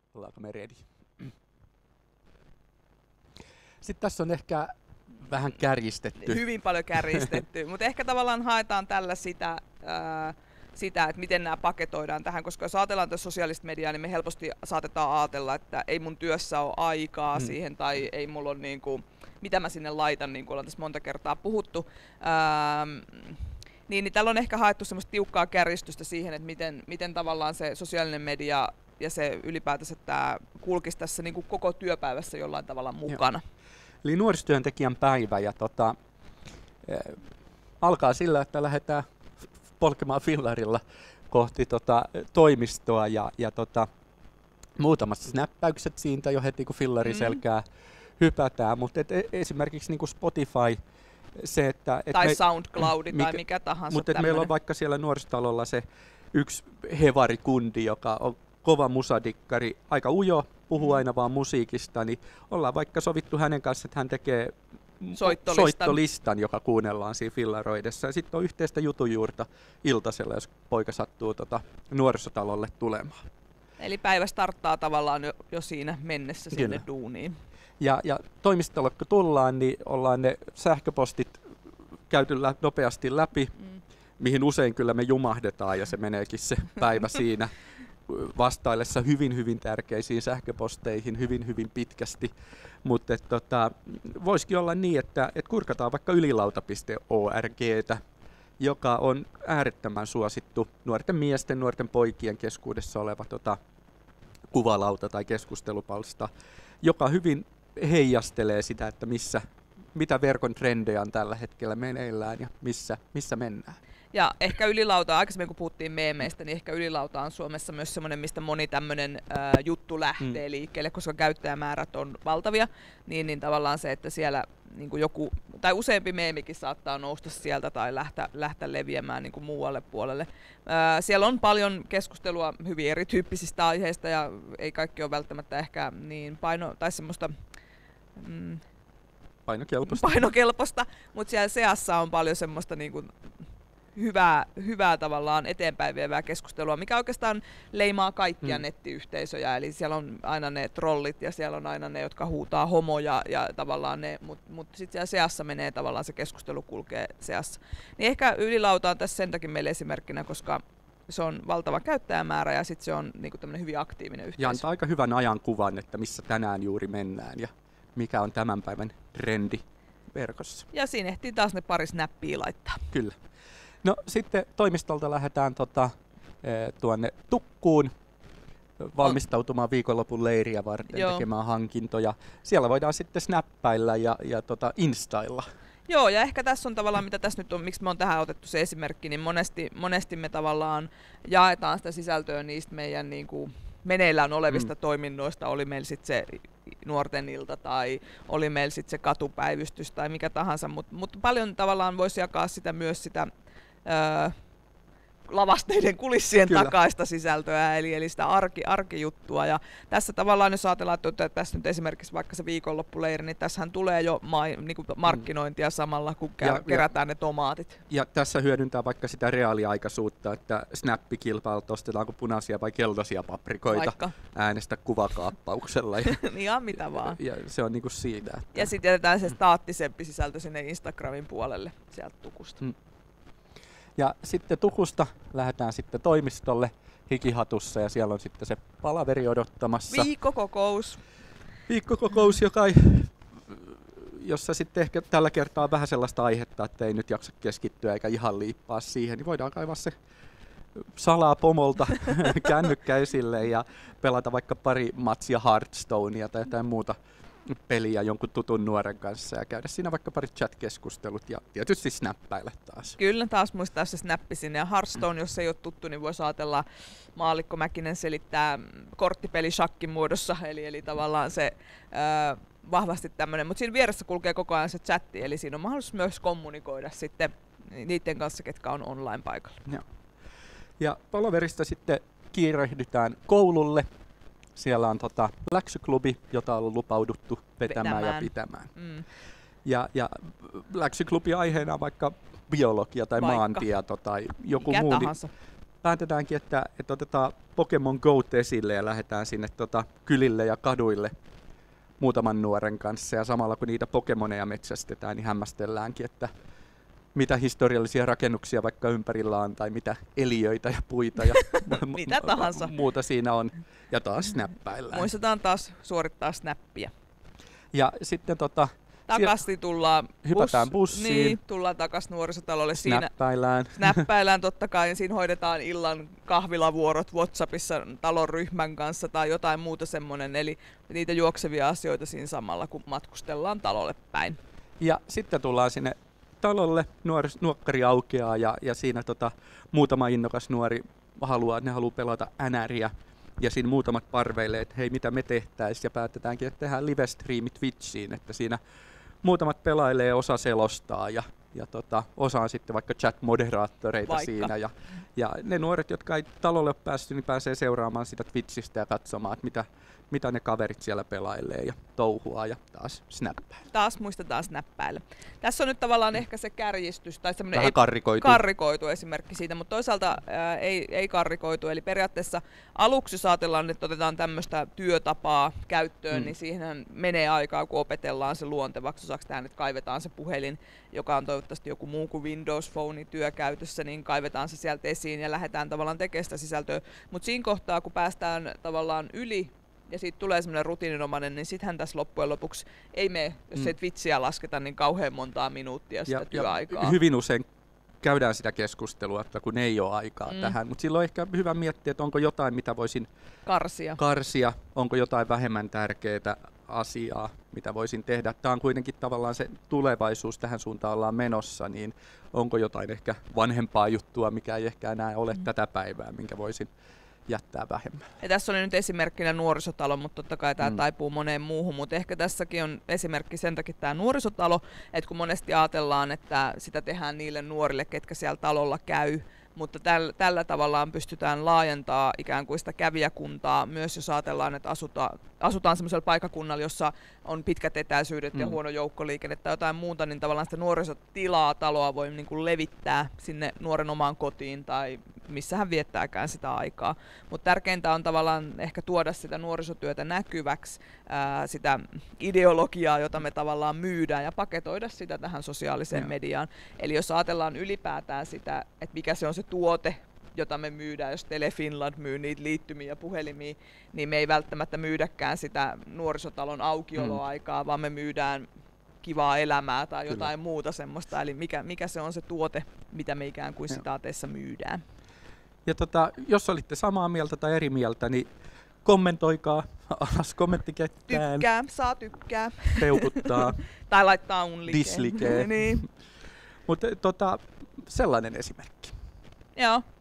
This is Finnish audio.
Ollaanko me ready? Sitten tässä on ehkä vähän kärjistetty. Hyvin paljon kärjistetty, mutta ehkä tavallaan haetaan tällä sitä, että miten nämä paketoidaan tähän, koska jos ajatellaan tässä sosiaalista mediaa, niin me helposti saatetaan ajatella, että ei mun työssä ole aikaa siihen, tai ei mulla ole niinku, mitä mä sinne laitan, niin kuin ollaan tässä monta kertaa puhuttu. Niin tällä on ehkä haettu semmoista tiukkaa kärjistystä siihen, että miten tavallaan se sosiaalinen media ja se ylipäätänsä tämä kulkisi tässä niin kuin koko työpäivässä jollain tavalla mukana. Joo. Eli nuorisotyöntekijän päivä ja alkaa sillä, että lähdetään polkemaan fillarilla kohti toimistoa ja muutamat snappäykset siitä jo heti kun fillari selkää hypätään, mutta esimerkiksi niin kuin Spotify, se, että tai SoundCloud tai mikä tahansa. Mutta meillä on vaikka siellä nuorisotalolla se yksi hevarikundi, joka on kova musadikkari, aika ujo, puhuu aina vaan musiikista, niin ollaan vaikka sovittu hänen kanssa, että hän tekee soittolistan, joka kuunnellaan siinä fillaroidessa. Ja sitten on yhteistä jutujuurta iltasella, jos poika sattuu nuorisotalolle tulemaan. Eli päivä starttaa tavallaan jo siinä mennessä sinne duuniin. Ja toimistolle kun tullaan, niin ollaan ne sähköpostit käyty nopeasti läpi, mihin usein kyllä me jumahdetaan ja se meneekin se päivä siinä vastaillessa hyvin, hyvin tärkeisiin sähköposteihin hyvin, hyvin pitkästi. Mutta voisikin olla niin, että kurkataan vaikka ylilauta.orgtä, joka on äärettömän suosittu nuorten miesten, nuorten poikien keskuudessa oleva kuvalauta tai keskustelupalsta, joka hyvin heijastelee sitä, että mitä verkon trendejä on tällä hetkellä meneillään ja missä mennään. Ja ehkä ylilauta, aikaisemmin kun puhuttiin meemeistä, niin ehkä ylilauta on Suomessa myös semmoinen, mistä moni tämmöinen juttu lähtee liikkeelle, koska käyttäjämäärät on valtavia, niin tavallaan se, että siellä niin kuin joku, tai useampi meemikin saattaa nousta sieltä tai lähteä leviämään niin kuin muualle puolelle. Siellä on paljon keskustelua hyvin erityyppisistä aiheista ja ei kaikki ole välttämättä ehkä niin tai semmoista painokelpoista, mutta siellä seassa on paljon semmoista niin kuin hyvää tavallaan eteenpäin vievää keskustelua, mikä oikeastaan leimaa kaikkia nettiyhteisöjä. Eli siellä on aina ne trollit ja siellä on aina ne, jotka huutaa homoja ja tavallaan ne, mutta sitten siellä seassa menee tavallaan se keskustelu kulkee seassa. Niin ehkä ylilauta on tässä sen takia meille esimerkkinä, koska se on valtava käyttäjämäärä ja sitten se on niinku tämmöinen hyvin aktiivinen yhteisö. Ja antaa aika hyvän ajankuvan, että missä tänään juuri mennään ja mikä on tämän päivän trendi verkossa. Ja siinä ehtii taas ne pari snappia laittaa. Kyllä. No sitten toimistolta lähdetään tuonne Tukkuun valmistautumaan viikonlopun leiriä varten tekemään hankintoja. Siellä voidaan sitten snappailla ja instailla. Joo, ja ehkä tässä on tavallaan, mitä tässä nyt on, miksi me on tähän otettu se esimerkki, niin monesti me tavallaan jaetaan sitä sisältöä niistä meidän niin kuin meneillään olevista toiminnoista, oli meillä sitten se nuorten ilta tai oli meillä sitten se katupäivystys tai mikä tahansa, mutta paljon tavallaan voisi jakaa sitä myös sitä lavasteiden kulissien takaista sisältöä, eli sitä arkijuttua. Ja tässä tavallaan, jos ajatellaan, että tässä nyt esimerkiksi vaikka se viikonloppuleiri, niin tässähän tulee jo niin markkinointia samalla, kun kerätään ne tomaatit. Ja tässä hyödyntää vaikka sitä reaaliaikaisuutta, että snappikilpailut ostetaanko punaisia vai keltaisia paprikoita äänestä kuvakaappauksella. Ihan mitä vaan. Ja se on niinku siitä. Että... Ja sitten jätetään se staattisempi sisältö sinne Instagramin puolelle sieltä Tukusta. Ja sitten Tukusta lähdetään sitten toimistolle hikihatussa ja siellä on sitten se palaveri odottamassa. Viikkokokous, jossa sitten ehkä tällä kertaa on vähän sellaista aihetta, että ei nyt jaksa keskittyä eikä ihan liippaa siihen, niin voidaan kaivaa se salaa pomolta kännykkä esille ja pelata vaikka pari matsia Hearthstonea tai jotain muuta peliä jonkun tutun nuoren kanssa ja käydä siinä vaikka pari chat-keskustelut ja tietysti snappailla taas. Kyllä, taas muistaa se snappi sinne. Ja Hearthstone, jos ei ole tuttu, niin voisi ajatella, Maallikko Mäkinen selittää korttipeli shakkin muodossa, eli tavallaan se vahvasti tämmöinen, mutta siinä vieressä kulkee koko ajan se chatti, eli siinä on mahdollisuus myös kommunikoida sitten niiden kanssa, ketkä on online paikalla. Ja palaverista sitten kiirehdytään koululle. Siellä on läksyklubi, jota on lupauduttu vetämään ja pitämään. Ja läksyklubi aiheena on vaikka biologia tai maantieto tai joku muu. päätetäänkin, että otetaan Pokemon Go esille ja lähdetään sinne kylille ja kaduille muutaman nuoren kanssa. Ja samalla kun niitä Pokemoneja metsästetään, niin hämmästelläänkin, että mitä historiallisia rakennuksia vaikka ympärillä on, tai mitä eliöitä ja puita ja mitä tahansa muuta siinä on. Ja taas snappaillaan. Muistetaan taas suorittaa snappia. Ja sitten takaisin tullaan hypätään bussiin. Niin, tullaan takaisin nuorisotalolle. Snappaillaan totta kai, ja siinä hoidetaan illan kahvilavuorot WhatsAppissa talon ryhmän kanssa tai jotain muuta semmoinen. Eli niitä juoksevia asioita siinä samalla, kun matkustellaan talolle päin. Ja sitten tullaan sinne talolle, nuokkari aukeaa ja siinä muutama innokas nuori haluaa pelata NRiä. Ja siinä muutamat parveilee, että hei, mitä me tehtäisiin, ja päätetäänkin, että tehdään live-striimi Twitchiin, että siinä muutamat pelailee, osa selostaa ja osa on sitten vaikka chat-moderaattoreita siinä. Ja ne nuoret, jotka ei talolle ole päässyt, niin pääsee seuraamaan sitä Twitchistä ja katsomaan, että mitä ne kaverit siellä pelailee ja touhuaa ja taas snappailla. Taas muistetaan snappailla. Tässä on nyt tavallaan ehkä se kärjistys tai semmoinen karrikoitu esimerkki siitä, mutta toisaalta ei karrikoitu. Eli periaatteessa aluksi jos ajatellaan, että otetaan tämmöistä työtapaa käyttöön, niin siihen menee aikaa, kun opetellaan se luontevaksi osaksi tähän, että kaivetaan se puhelin, joka on toivottavasti joku muu kuin Windows Phone työkäytössä, niin kaivetaan se sieltä esiin ja lähdetään tavallaan tekemään sitä sisältöä. Mutta siinä kohtaa, kun päästään tavallaan yli ja siitä tulee semmoinen rutiininomainen, niin sittenhän tässä loppujen lopuksi ei mene, jos ei Twitchiä lasketa, niin kauhean montaa minuuttia sitä työaikaa. Ja hyvin usein käydään sitä keskustelua, että kun ei ole aikaa tähän, mutta silloin ehkä hyvä miettiä, että onko jotain, mitä voisin karsia, onko jotain vähemmän tärkeää asiaa, mitä voisin tehdä. Tämä on kuitenkin tavallaan se tulevaisuus, tähän suuntaan ollaan menossa, niin onko jotain ehkä vanhempaa juttua, mikä ei ehkä enää ole tätä päivää, minkä voisin jättää vähemmän. Ja tässä oli nyt esimerkkinä nuorisotalo, mutta totta kai tämä taipuu moneen muuhun, mutta ehkä tässäkin on esimerkki sen takia tämä nuorisotalo, että kun monesti ajatellaan, että sitä tehdään niille nuorille, ketkä siellä talolla käy, mutta tällä tavallaan pystytään laajentaa ikään kuin sitä kävijäkuntaa, myös jos ajatellaan, että asutaan sellaisella paikkakunnalla, jossa on pitkät etäisyydet ja huono joukkoliikenne tai jotain muuta, niin tavallaan sitä nuorisotilaa taloa voi niin kuin levittää sinne nuoren omaan kotiin tai missä hän viettääkään sitä aikaa. Mutta tärkeintä on tavallaan ehkä tuoda sitä nuorisotyötä näkyväksi, sitä ideologiaa, jota me tavallaan myydään ja paketoida sitä tähän sosiaaliseen mediaan. Eli jos ajatellaan ylipäätään sitä, että mikä se on se tuote, jota me myydään, jos Tele Finland myy niitä liittymiä ja puhelimia, niin me ei välttämättä myydäkään sitä nuorisotalon aukioloaikaa, vaan me myydään kivaa elämää tai jotain muuta semmoista. Eli mikä se on se tuote, mitä me ikään kuin sitaateissa myydään. Ja jos olitte samaa mieltä tai eri mieltä, niin kommentoikaa alas kommenttiketään. Saa tykkää. Peukuttaa. Tai laittaa unlikeen. Dislikee. Niin. Mutta sellainen esimerkki. Joo.